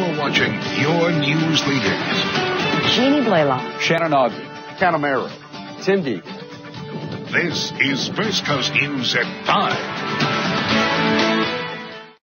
You're watching your news leaders. Jeannie Blaylock. Shannon Osby. Canamero. Tim Deacon. This is First Coast News at 5.